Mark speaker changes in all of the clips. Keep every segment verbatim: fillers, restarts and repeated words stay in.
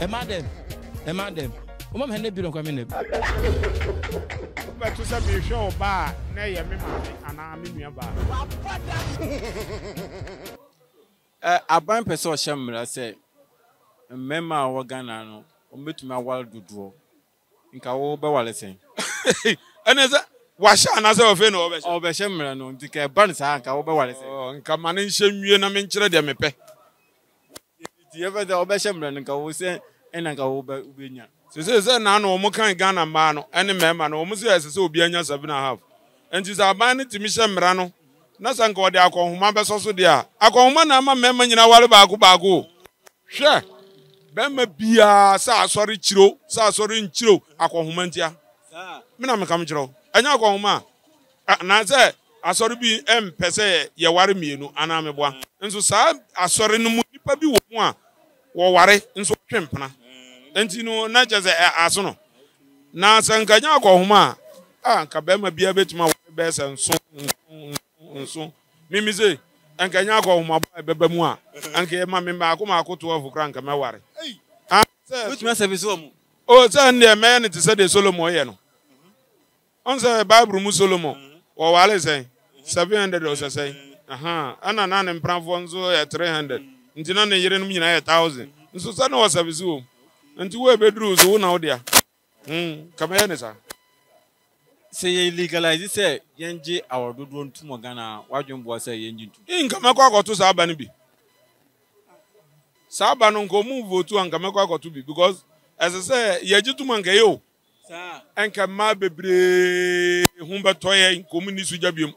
Speaker 1: A madam, a madam. Mama had never been coming.
Speaker 2: But to some you show bar, nay, and I'm in your bar.
Speaker 3: A band person shammer, say, a member of Ghana, or met my wild do draw. In Kawo Bawalese.
Speaker 2: And as a wash another of any over
Speaker 3: the shammer, no, to care burns and Kawo Bawalese.
Speaker 2: Oh, come on in, shame you and I mentioned them a pay.
Speaker 3: You ever the Obeshammer and Kawo say, and I go over Vinia.
Speaker 2: So says a nan or Mokan Ghana man, any member, almost as so be an seven and a half. And she's a band to Michel Merano. Nothing called the alcohol, Mambas also there. I call man, I'm a member in our Bago Bago. Sure. Bema Bia, sa sorry, chiro, sa sorry, chiro, I call Humantia. Minam come chiro. And I call ma. And I say, I sorry be M. Pese, ya worry me, no, and I'm a one. And so, sir, I sorry no more be one. Or worry, and so pimpna. And you know, not just a asono. Now, Sankanya call ma. Ah, Kabema be a bit my best and so. So, Mimi say, and can you go my baby moi? And can my member come out to over crank and my worry?
Speaker 3: Which must have his home?
Speaker 2: Oh, send the man to say the Solomon. Answer Bible Solomon, or what is saying? Seven hundred or say, aha, and an an Pranfonso at three hundred. Until none you didn't mean a thousand. And so, son was a visu. And two bedrooms, who now there? Hm, come here, sir.
Speaker 3: Say legalize it, say, Yenji, our good one to Morgana, what you was say, Yenji.
Speaker 2: In Kamako to Sabanibi. Sabanon go move to Ankamako to be because, as I say, Yajutumangayo, and Kamabe Humba Toya in Community Jabium.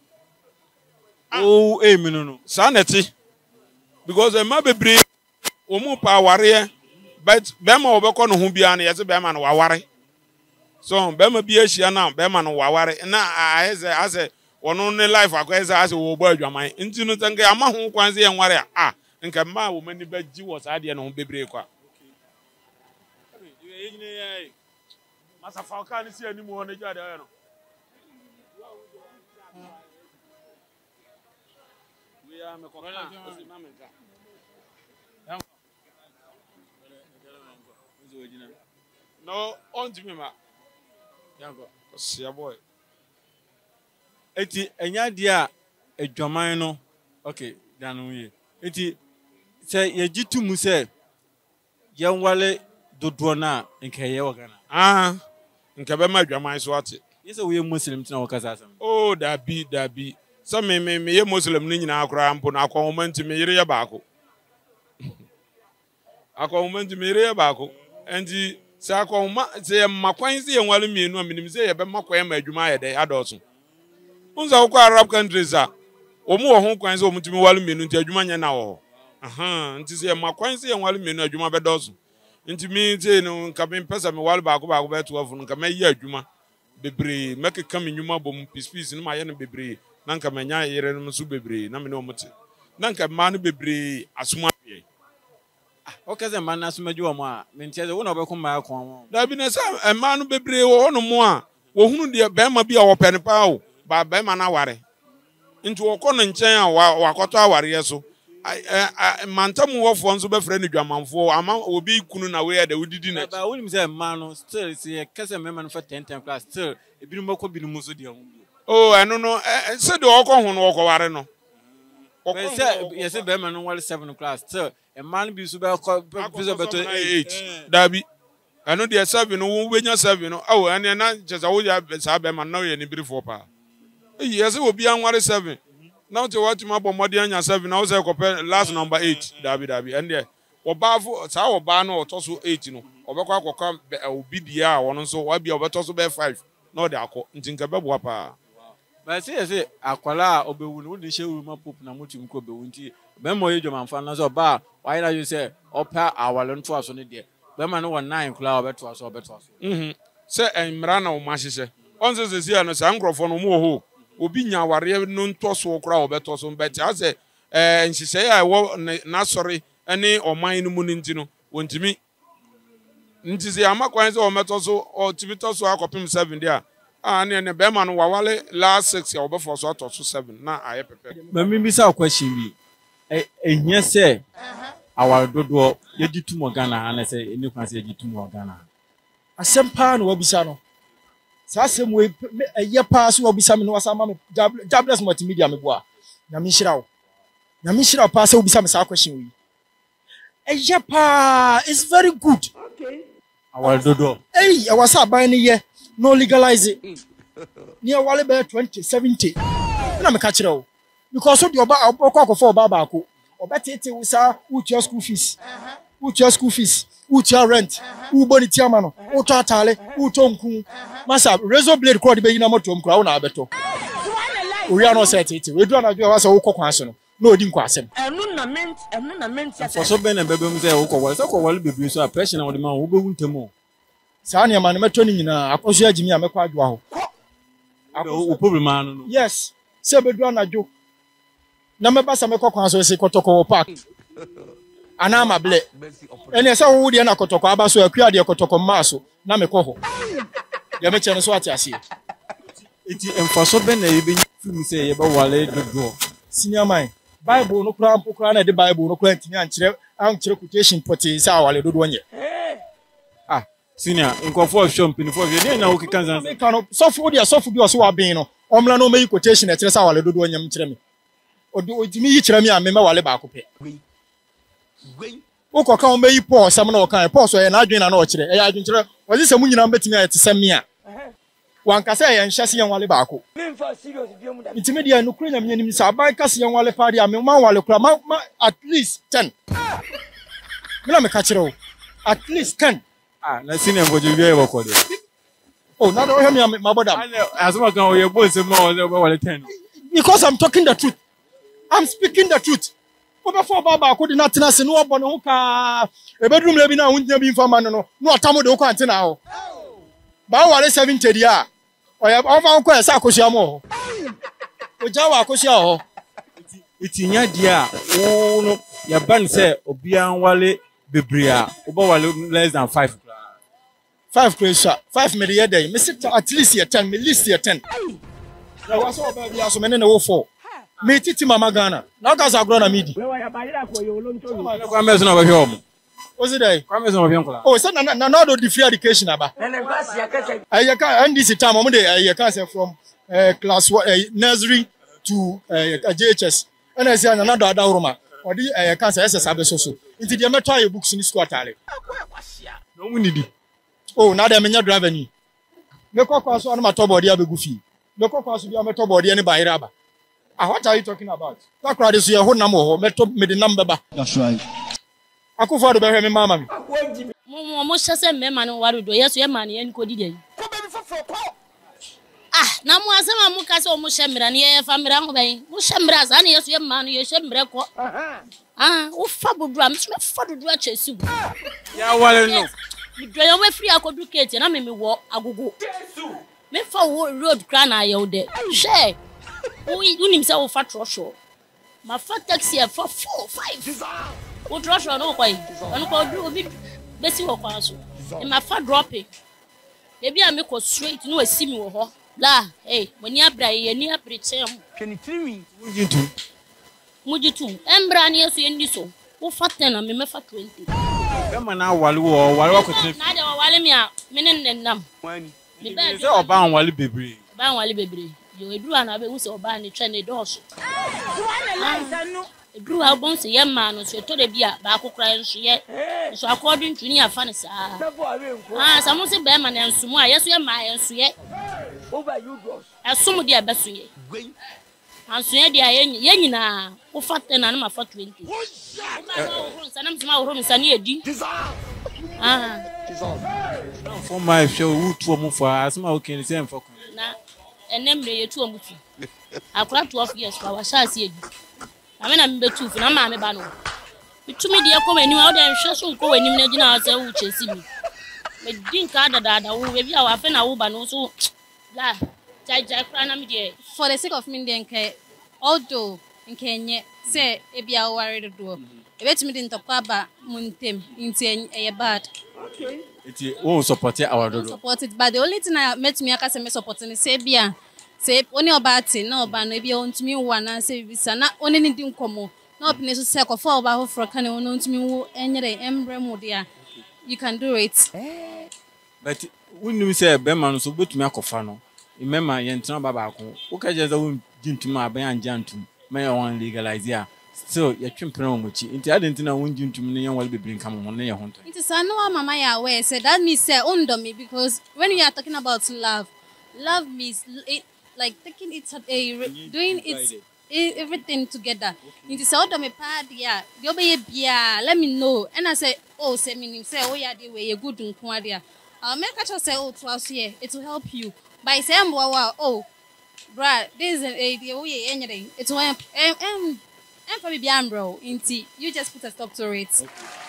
Speaker 3: Oh, a minute,
Speaker 2: sanity. Because a Mabe Omupa warrior, but Bema Obacon Humbiani as a Beman Wawari. So, Bema Biashiana, Beman Wawari, and I say, one only life acquires as a word your mind. Into Nutanga, Amahu Kwanzi and Warrior. Ah, and Kama, woman, the bed was idea on Bebrequa. Master Falcon is here anymore on the yard. We are no, on to me, ma. See a boy.
Speaker 3: Eti, enya dia, a Jamano. Okay, dan we. Eti, say, ye jitu muse, young wale do dwana in Kayawagana.
Speaker 2: Ah, in Kabema, Jamai Swati.
Speaker 3: Yes, we are Muslims now, Kazasam.
Speaker 2: Oh, that be, that be. Some may be a Muslim in our cramp on our comment to me, Bako. I comment to me, Bako. And the Sakoma say, Makwanzi and Wallimi, no minimum say about Makwam, Jumaya, they had also. Unza Arab countries are. O more home coins over to me, Wallimi, into Jumania now. Aha, and to say Makwanzi and Wallimi, Juma Bedos. Into me, say, no, coming person, while back over to often come a year, Juma. Bebre, make a coming Juma bomb, peace, peace in my enemy, Bebre, Nanka Mania, Yeremus Bebre, Namino Nanka Manu Bebre, Asuma.
Speaker 3: Okay, the man as made you a man, maintain the one of a command.
Speaker 2: There been a man who be brave or no more. Who dear Bema be our penny pow, by Bema Ware. Into a corner chain or Wakota warrior so. I Mantamu of one super friendly German for a man will be couldn't aware that we didn't. I wouldn't say man still see a cousin member for ten time class still. It be more could be the Musudium. Oh, I don't know. I said the Okon walk Wareno.
Speaker 3: Yes, a Beman one seven class, sir. A man be super eight.
Speaker 2: Dabby. I know they are serving, no, when you're serving. Oh, and then not just all you have Sabaman, no, any before pa. Yes, it will be on one seven. Now to watch my Bombardian seven, I was a compare last number eight, Dabby Dabby, and there. Or Bavo, Sao Bano, or Tosso eight, you know, or Baka come, be the hour, one so I'll be over Tosso bear five. No, they are called Tinker.
Speaker 3: But say, say, Aquala, Obe would show my poop, Namutim Kobe, Winty, Bemo, your man, Fanas or bar. Why do you say, Opa, our learn to us on it there? Bema no nine cloud better us or better. Hm.
Speaker 2: Say, and Marana or Massi. On the Zia and Sangrophone Moho, Ubinia, warrior known to us or crowd better on better. I say, and she say, I won't not sorry, any or mine moonintino, went to me. Ntis Amaquans or metals or Tibitos or Copim seven there. And then the Beman Wawale last six or before sort of seven. Now I prepare.
Speaker 3: But maybe some question be. And yes, say, our dodo ye di tu mo Ghana and say any can say ye tu mo Ghana.
Speaker 4: Asɛm paa na wabisa no. Saa asɛm we ɛyɛ paa so wabisa me no wasama me Jobless multimedia me boa. Na me hyira wo. Na me hyira wo paa sɛ wabisa me saa question we. Ɛyɛ paa, it's very good.
Speaker 3: Okay. Our dodo.
Speaker 4: Hey, I was aban ne ye no legalize it. Near wale be twenty seventy. Na me ka kyerɛ wo. Because so the oba okọ akofo oba baako. Oba tete wo sa utua school fees. Utua school fees. Utua rent. Ubo ni tiama no. Uto atale, uto nku. Masa razor blade kro de be yina moto mkra wo na abeto. Owi ano say tete. We do anadwo wa say wo kokwan so no. Na odi nkwa asem.
Speaker 5: Enu na ment, enu na ment ya.
Speaker 3: For so be na bebe mu say wo kokwa. So kokwa le bebre so a pressure na wo de ma wo be hu ntemo.
Speaker 4: Saa ne ma ne meto ni nyina akoso agimi a mekwa adwo aho.
Speaker 3: O problem anu no.
Speaker 4: Yes. Se be do anadwo. Na meba sa mekokwan so se kotoko park. Ana ma ble. Ene se wo de na kotoko aba so akua de kotoko ma so na mekọ ho. Ya me chene so ati ase.
Speaker 3: Iti emfaso be na yebe film say yeba wale dodo.
Speaker 4: Senior man, Bible no kura mpo kura na de Bible no kura ntimi ankyere ankyere quotation pote say wale dodo nye.
Speaker 3: Ah, senior, nkofo show mpinifo hwe dey na wo kika nzanza.
Speaker 4: Me kan no sofo de sofo bi o so wa ben no. Omla no meyi quotation e kire say wale dodo nye mkyere me. Odi odimi yi kire me a me ma wale ba ko pe. Wo ko kan o meyi Paul sam na o kan Paul so ye na adwen na na o kire. E ya adwen kire. Wo se mu nyina mbetimi a te sam me a. Wan ka say ye nhye ye wale ba ko. Intimi dia no kura nyam nyanim sa ban ka se ye wale pa dia me ma wale kura ma at least ten. Me na me ka kire o. At least ten.
Speaker 3: Ah, na senior bojo bi e wo ko de.
Speaker 4: Oh, now don't hear me, my brother.
Speaker 3: As much as you both say more ten.
Speaker 4: Because I'm talking the truth. I'm speaking the truth. Over for Baba could not tell us no one who can a bedroom living now wouldn't be for man. No, no, Tamo do can't now. Bawa seventy year. I have over Uncle Sakosiamo. Ojawa Kosio.
Speaker 3: It's in your dear. Oh, no, your band say Obian Wale Bibria. Oba less than five.
Speaker 4: Five crazy, five million day. Me sit at least here ten, me least here ten. Now what's all baby? So many no four. Me titi mama Ghana. Now guys are grown a midi. What's it day? Oh, so na na na do the free education aba. I can and this time I'm dey I can say from uh, class one uh, nursery to uh, J H S. And I say another other room. Or the I can say S S abeso so. Into the metal your books in school atale. No we need. Oh, now they menya driver ni. Me kokwa so na mato body abegu fi. Me kokwa so bi meto body ani ba iraba. Ah, what are you talking about? That crowd is here ho nam ho, meto me the number ba. That's right. Akufo do be hwe me mama mi.
Speaker 6: Mo mo hyese me ma no ware do. Yeso ye ma ne en kodi dey.
Speaker 5: Ko be fofo ko.
Speaker 6: Ah, na mo asema mo ka se o mo hyemra ne ye fa mra ho ben. Mo hyemra za ne yeso ye ma no ye hyemra ko. Aha. Ah, wo fa bodu am so me fa dodu a chesi.
Speaker 3: Ya wale no.
Speaker 6: Me do ya we free akodu kete na me me wo agogo. Jesus. Me fa wo road kra na ye wo de. She. We unim say wo fa trosho. Ma fa taxi e for four five. Wo trosho no kwai. Onu ko du obi besi wo kwa so. E ma fa drop e. Ebi a me ko straight no asi mi wo ho. La, hey, moni abra ye ni apreche am.
Speaker 5: twenty-three.
Speaker 3: Mujitu.
Speaker 6: Mujitu. Embra ni yeso ye ndi so. Wo fa ten na me me fa twenty.
Speaker 3: Bema na wale wo wale wa ko tre.
Speaker 6: Na de wale mi a me ne nnam.
Speaker 5: Wani.
Speaker 6: Me be
Speaker 3: say oba wale bebre.
Speaker 6: Oba wale bebre. Yo eduru ana be hu se oba ni twa ne doso.
Speaker 5: Wani life no.
Speaker 6: Eduru a bon se ye ma no so to de bia ba akokra nso ye. So according to ni afa ne sa. Ah, samu se be ma ne nsumu a yeso ye ma ye nso ye.
Speaker 5: Over you bros.
Speaker 6: Asum de abeso ye. Anso ye de ye ye nyina wo fa ten na ma fa twenty. Sanam sima wo nsa ne edi. Ah.
Speaker 3: For my show who to mo for asma o ken say mfa.
Speaker 6: Na enemre ye tu omutu. Akura twelve years kwa washasi edi. Na me na me betu fu na ma me ba no. Bitumi de yakọ wani wa o de nhwe so nko wani na gina ase wo chesi mi. Me din ka dada da wo be bia wa fe na wo ba no so la jai jai kra na me de.
Speaker 7: For the sake of me den kai although nkenye say e bia wo ware do. E betumi de ntokwa ba muntem nti e bad.
Speaker 5: Okay.
Speaker 3: Iti o support our dodo.
Speaker 7: Support it, but the only thing I met me aka say me support ni say bia say oni oba ati na oba no bia ontumi wa na say bisa na oni ni di nkomo na No opinion to say ko for ba for kan no ntumi wo enye dey embre mu dia. You can do it.
Speaker 3: But when you say be man so betumi akofa no. Remember yentra baba ko. Wo ka je za wo gintum aban anjantum. Me on legalize ya. Still you twempere wo mochi. Nti ade nti na wo gintum ne yan wale bebre nka mo ne ye ho.
Speaker 7: It is no mama ya aware say that means say under me because when you are talking about love, love means it like taking it a doing it everything together. It is out of me part yeah. You be bia let me know. And I say oh say me say oh yeah the way you good nko dia. I'll make a say oh to us here. It will help you. By saying wow oh bruh this is a the way anything. It will em em em for me bia bro. Inti you just put a stop to it. Okay.